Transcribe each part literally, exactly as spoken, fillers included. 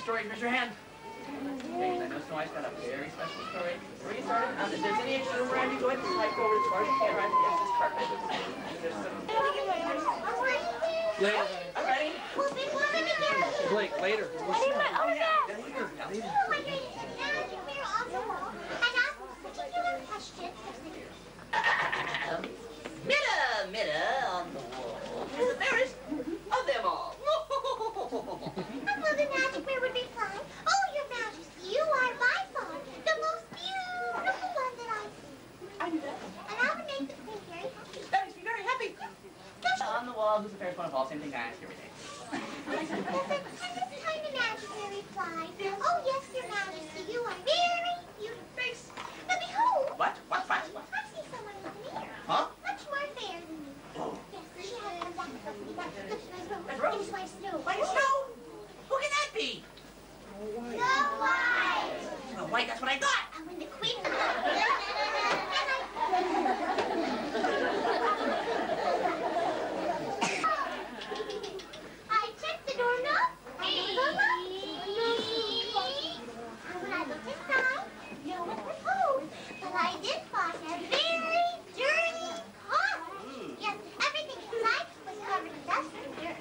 story. Raise your hand. Okay, I know Snow White's got a very special story. Before you start, um, if there's any extra room around you, go ahead and type over as far as you can right against this carpet. There's some... Later. I'm ready. Blake, later. Oh, yeah. Later. Later. Um, Mitta, Mitta on the wall is the fairest of them all. Well, the magic mirror would be fine. Oh, Your Majesty, you are by far the most beautiful one that I've seen. I knew that. And I would make the queen very happy. That makes me very happy. On the wall, who's the fairest one of all? Same thing I ask every day. And this time the magic mirror replied, oh, yes, Your Majesty, you are very beautiful. Thanks. But behold, What? What? What? What? I see someone in the mirror. Huh? Much more fair than you. Oh. Yes, she has come back from me. Look at That's Rose. Rose. It is my snow. White Snow? Who can that be? Snow White. Snow White, that's what I thought. And when the queen... I checked the doorknob. And when I looked inside, no one was home. But I did find a very dirty closet. Yes, everything inside was covered in dust and dirt.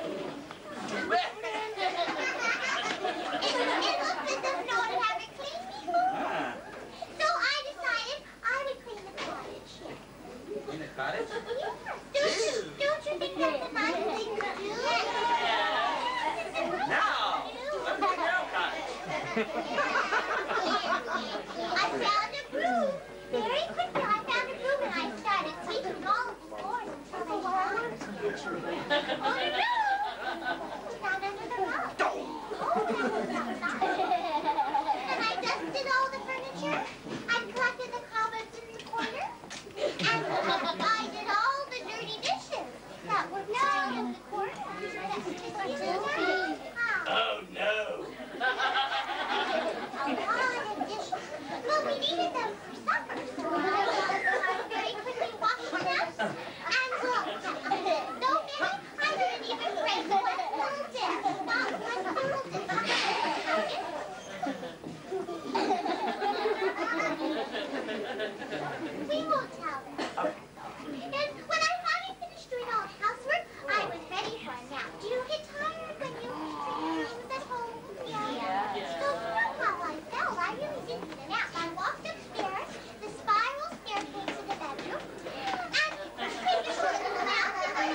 It, it looked as if no one had ever cleaned before. Ah. So I decided I would clean the cottage. In the cottage? Don't you, don't you think that's a nice thing to do? Now, let's look at our cottage. I found a broom. Very quickly, I found a broom and I started sweeping all of the floors until they were on. Oh no! Down under the rug. Oh, that was outside. And I dusted all the furniture. I collected the cobwebs in the corner. And I did all the dirty dishes that were down in the corner. Oh, no. A lot of dishes. Well, we needed them for supper, so I very quickly washed them. And look, so many, I didn't even break one little dish. Not one little dish. We won't tell them. And when I finally finished doing all the housework, I was ready for a nap. Do you get tired when you clean things at home? Yeah. So you know how I felt. I really did need a nap. I walked upstairs, the spiral staircase to the bedroom, and pretty sure the nap.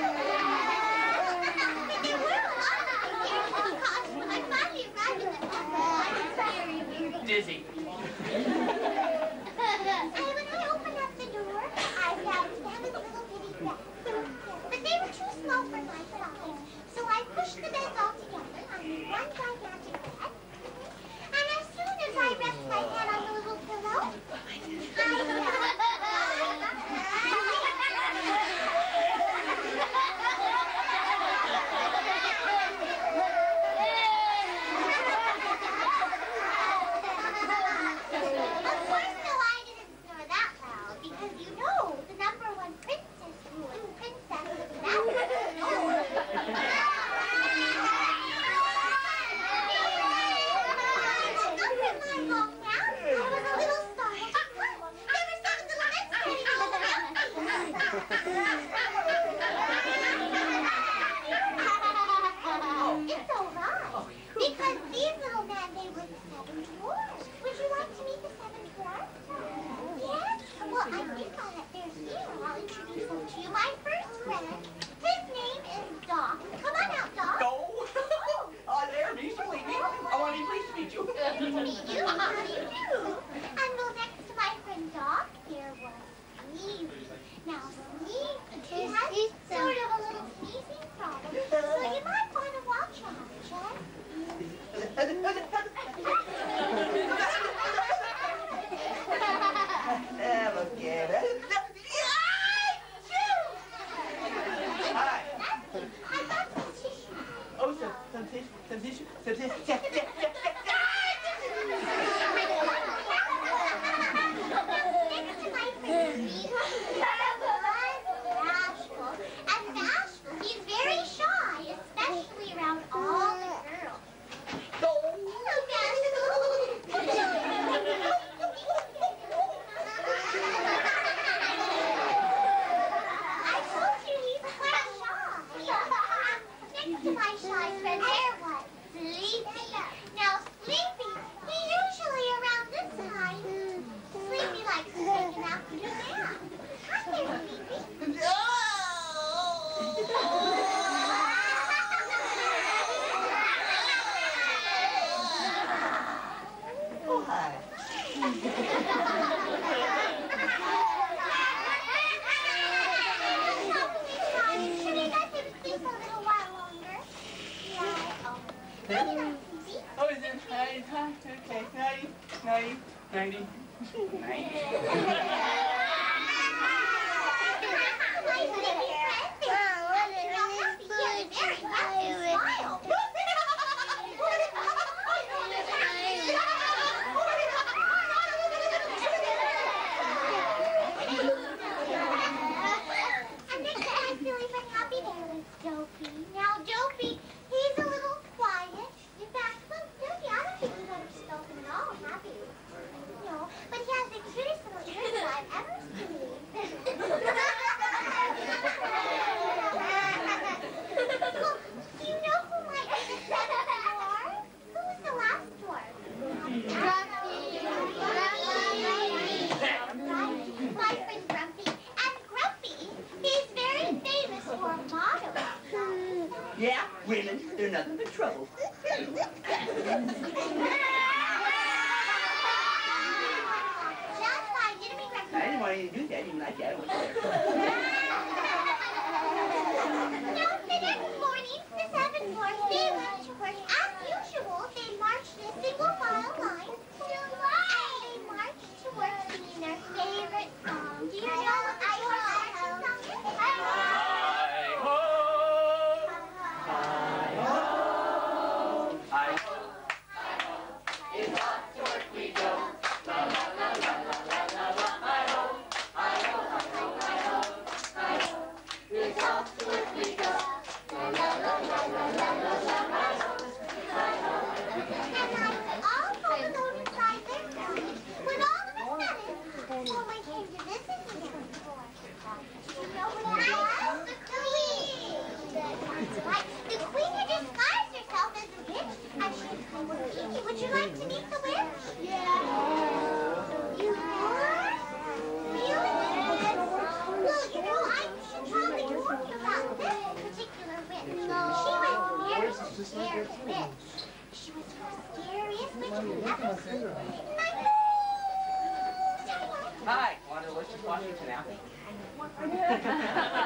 But there were a lot of stairs in the cottage when I finally arrived at the top. I was very, very Dizzy. And when I opened up the door, I found seven little bitty beds. But they were too small for my size, so I pushed the beds all together on one gigantic bed. And as soon as I rest my head on the little pillow, Of course, no, I didn't snore that loud, because you know, the number one princess rule is princess of the It's all right, because these little men, they were the seven dwarfs. Would you like to meet the seven dwarfs? Yes? Well, I think I'll let theirs here. I'll introduce them to you. My first friend, his name is Doc. Come on out, Doc. No. Oh, there, please to meet me. I want to be pleased to meet you. Nice to meet you. How do you do? And well, next to my friend Doc, there was Stevie. Now, Stevie, he has sort of a little sneezing problem, so you might want to watch out, Chad. Never get it. Hi. I got some tissue. Oh, some, some tissue, some tissue, some tissue. Yeah, yeah, yeah, Next to my friend Steve, he was bashful. And bashful, he's very shy, especially around all the girls. yeah. Oh, is it? Hi, hi, okay, nighty, nighty, nighty, nighty. Now, Dopey, he's a little quiet. In fact, well, Dopey, I don't think he's ever spoken at all, have you? No, but he has the cutest little ears that I've ever seen. Well, do you know who might be the seventh dwarf? Who was the last dwarf? Grumpy. Grumpy. My friend Grumpy. And Grumpy, he's very famous for a model. Yeah, women, they're nothing but trouble. Just fine, didn't we, Grumpy? I didn't want you to do that, even like that. I was there. No, the next morning, the seven dwarfs, they went to work as usual. They marched in a single file line. They marched to work singing their favorite song. Do you know what the favorite song is? Hi-ho! Hi-ho! Hi-ho! It's off to work we go. La la la la la la la. Hi-ho! Hi-ho! Hi-ho! Hi-ho! It's off to work we go. La la la la la la la. Hi-ho! Hi-ho! And I all home alone inside their cottage when all of a sudden, someone came to visit the young boy. Do you know what it was? The queen! That's right. The queen had disguised herself as a witch, and she had come to meet you. Would you like to meet the witch? Yeah. You would? Really? Well, you know, I should probably warn you about this particular witch. No. She was very scary witch. She was the scariest witch you've ever seen. Hi, want a delicious Washington apple? But that's the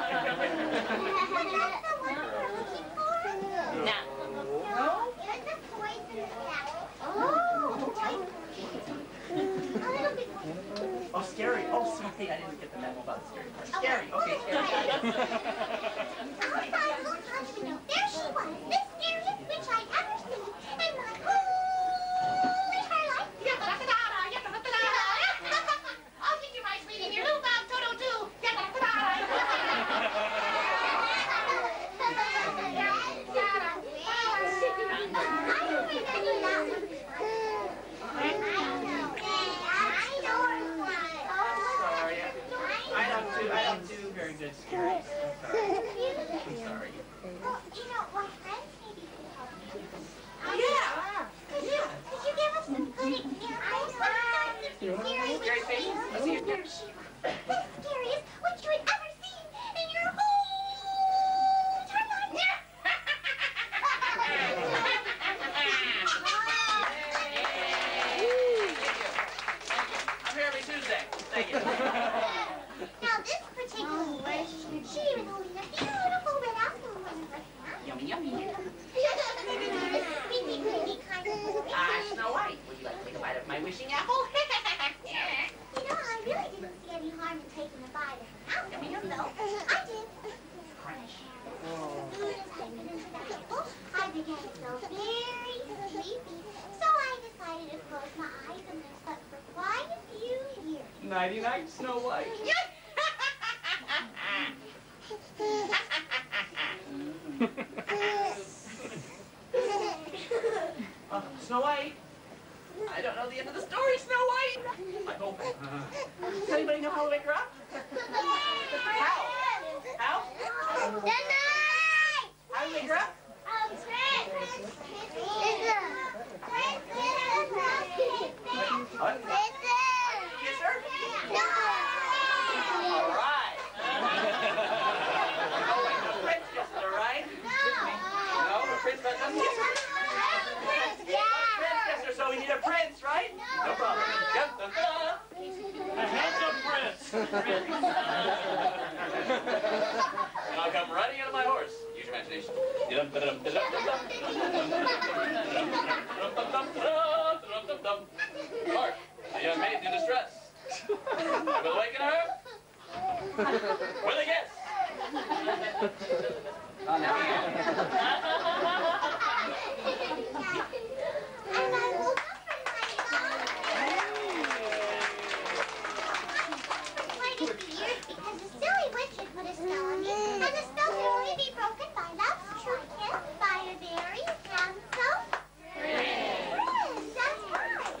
one we were looking for. No. No? It's a poisonous apple. Oh, poison. A little bit more. Oh, scary. Oh, sorry, I didn't get the memo about the scary part. Scary. Okay, scary. Outside a little country window, there she was, the scariest witch I'd ever seen. And my whole entire life. I'll give you my sweetie here. Little Bob Toto too. Sorry. I don't do, I don't do very good scary. I'm sorry. I'm sorry. Well, you know, my friends maybe could help you. Oh, yeah. Could you, could you give us some good examples of some scary Scary faces? Let's see your There she was. The scariest witch you had ever seen in your whole entire life. I'm here every Tuesday. Thank you. Now, this particular witch, she was holding a beautiful red apple in one of her hands. Yummy, yummy. Pinky, pinky, kind of boy. Ah, Snow White. Would you like to take a bite of my wishing apple? You know, I really didn't see any harm in taking a bite of an apple, so I did. Crunch. As soon as I bit into the apple, I began to feel very sleepy. So I decided to close my eyes and then slept for quite a few years. Nighty night, Snow White. Uh, Snow White. I don't know the end of the story, Snow White. I hope. Does anybody know how to wake her up? How? How? Good night! How to wake her up? Um, Prince! What? Kiss her? No! All right. The prince kisses her, right? No, the prince doesn't kiss her. Prince, Prince kisses her, so we need a prince, right? No problem. Yep. And I'll come riding out of my horse. Use your imagination. Hark, a young maiden in distress. I will awaken her with a kiss. And I woke up from my nap. Quite a few years because the silly witch had put a spell on me, and the spell could only be broken by love's true kiss by a very handsome prince. That's right.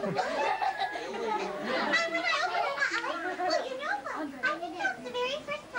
And when I opened my eyes, well, you know what? I think that was the very first time